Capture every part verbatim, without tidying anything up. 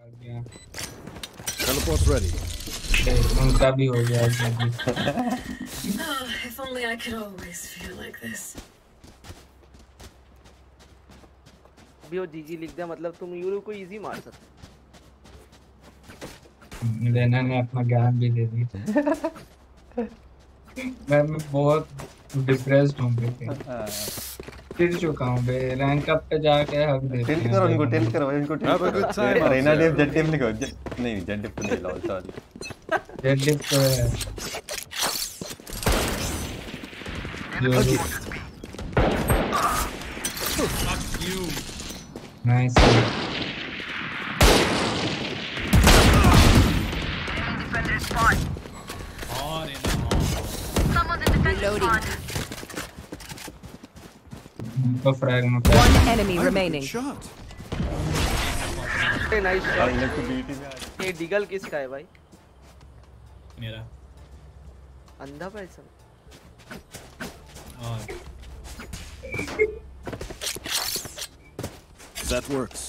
गया। Teleport's ready. उनका भी हो गया। If only I could always feel like this. अभी वो जीजी लिख दिया मतलब तुम यूरो को इजी मार सकते। लेना ने अपना ज्ञान भी दे दी। मैं मैं बहुत डिप्रेस्ड हूँ बे। गिर चुका हूँ बे। रैंक अप पे जाके हक देते हैं। टिल्ट करो उनको, टिल्ट करो उनको, टिल्ट करो। रेना ने जेट टिप लिखो। नहीं जेट टिप नहीं लॉल सॉरी। जेट टिप तो है। Fuck you. Nice. Defender spawn. और in the Someone's in defender spawn. तो फ्रैग में One enemy remaining. Shot. A nice shot. इन्हें को बीटी में आ रहा ये डिगल किसका है भाई? मेरा अंधा पैसा। और That works.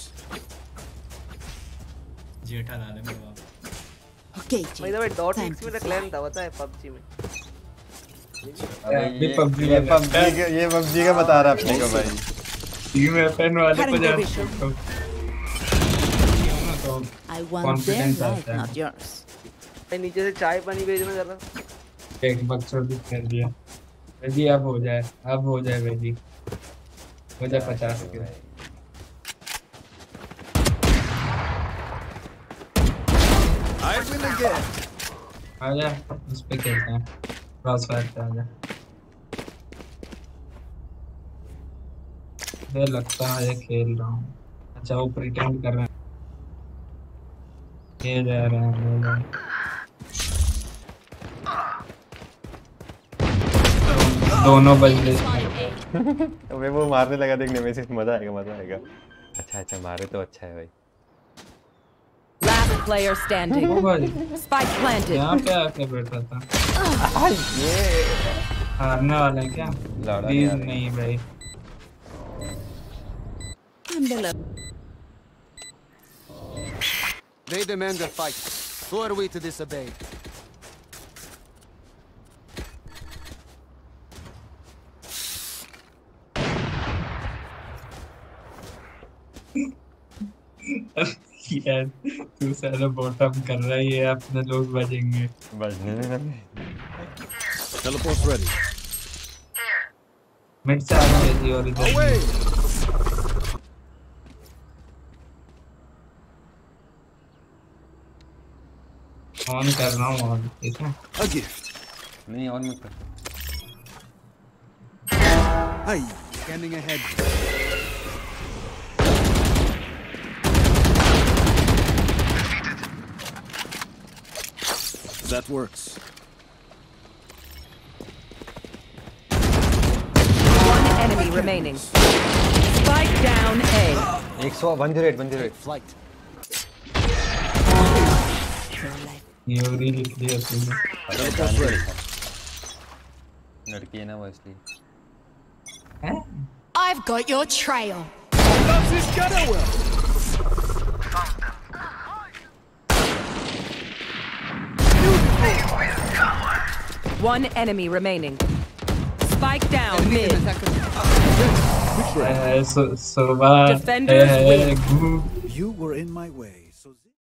जेठा लाल है मेरा बाप। Okay, भाई तो डॉट एक्स में तो क्लैन था पता है पबजी में। अबे ये पबजी ये पबजी के ये पबजी का बता रहा अपने को भाई। टीम एफएन वाले को जा सकते हो। I want their life, not yours. मैं नीचे से चाय पानी भेजना कर रहा। एक बक्सर भी कर दिया। वेदी अब हो जाए, अब हो जाए वेदी। हो जाए पचास के। I win again. आजा, इस पे खेलते हैं। क्रॉसफायर पे आजा। मुझे लगता है ये खेल रहा हूँ। अच्छा वो प्रिटेंड कर रहे हैं। ये जा रहे हैं लोग। दोनों बज गए। अबे वो मारने लगा देखने में से मजा आएगा मजा आएगा। अच्छा अच्छा मारे तो अच्छा है भाई। Last player standing. Spike planted. यहाँ पे आके बैठा था। ये हारने वाला है क्या? प्लीज नहीं भाई। They demand a fight. Who are we to disobey? यार तू सारा बॉटम कर रहा है ये अपने लोग बजेंगे। बजने में Teleport's ready. मिड से आ रही है और इधर ऑन कर रहा हूँ ऑन ठीक है। A gift. नहीं ऑन मत कर। Hey, scanning ahead. That works. One enemy remaining. Spike down A. one oh eight one oh eight Flight. Yuri लिख दिया तूने। Teleport's ready. लड़की है ना वो इसलिए। हैं? I've got your trail. Loves his gunner well. One enemy remaining. Spike down mid. So so bad. Defenders win. You were in my way.